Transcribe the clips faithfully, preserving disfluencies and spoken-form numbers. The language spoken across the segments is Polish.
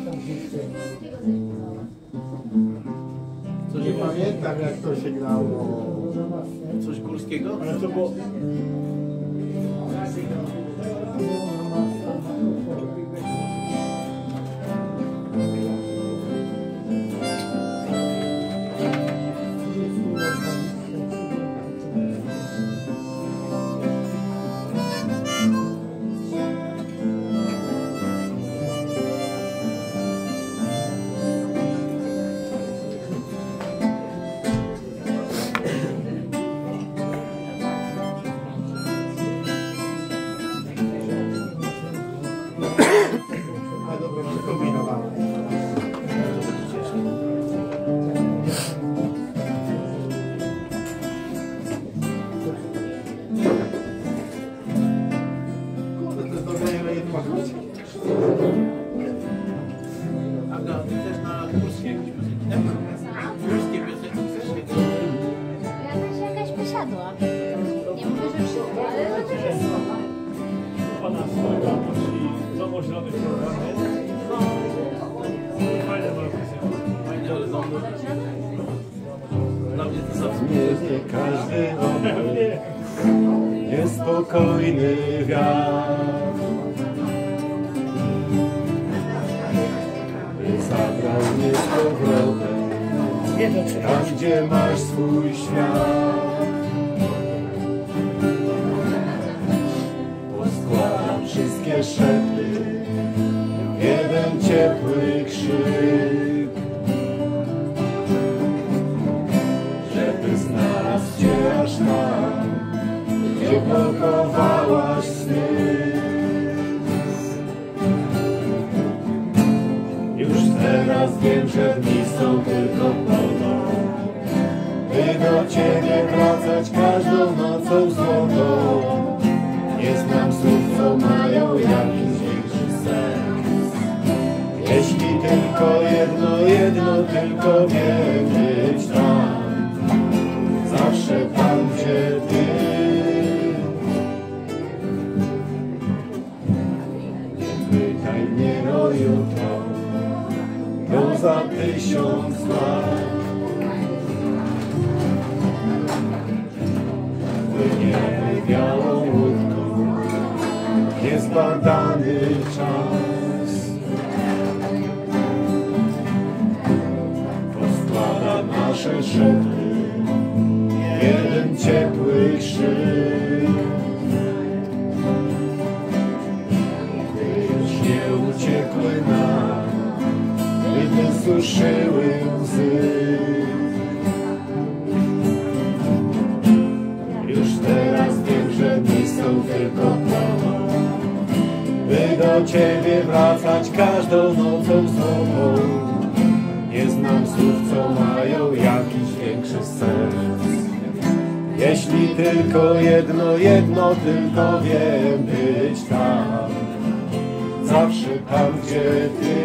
Co nie pamiętam, jak to się grało. Coś górskiego? Ale to było... Aga, ty też na górskie jakieś piosenki, tak? Górskie piosenki chcesz? Jakaś, jakaś posiadła. Nie mówię, że wszystko, ale chociaż słowa. Pana swojego i zamożony programy. Fajne ma piosenki. Fajnie, ale no... Dla mnie to zawsze... Nie, nie każdy dobry, niespokojny wiatr zabrał mnie z powrotem tam, gdzie masz swój świat. Poskładam wszystkie szepty w jeden ciepły krzyk, żeby znalazł cię aż tam, gdzie pochowałaś sny. Już teraz wiem, że dni są tylko po to, by do ciebie wracać każdą nocą złotą. Nie znam słów, co mają jakiś większy sens. Jeśli tylko jedno, jedno tylko wiem, być tam, zawsze tam, gdzie ty. Nie pytaj mnie o jutro, to za tysiąc lat. Płyniemy białą łódką, niezbadany czas. Poskłada nasze szepty w jeden ciepły krzyk. Gdy już nie uciekły nam, by wysuszyły łzy. Już teraz wiem, że dni są tylko po to, by do ciebie wracać każdą nocą złotą. Nie znam słów, co mają jakiś większy sens. Jeśli tylko jedno, jedno tylko wiem, być tam, zawsze tam, gdzie ty.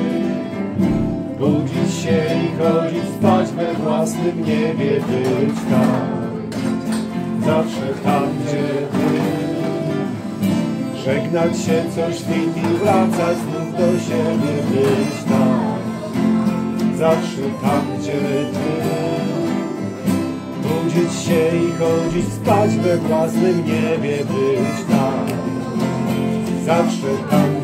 Budzić się i chodzić spać we własnym niebie, być tam, zawsze tam, gdzie ty. Żegnać się co świt i wracać znów do siebie, być tam, zawsze tam, gdzie ty. Budzić się i chodzić spać we własnym niebie, być tam, zawsze tam,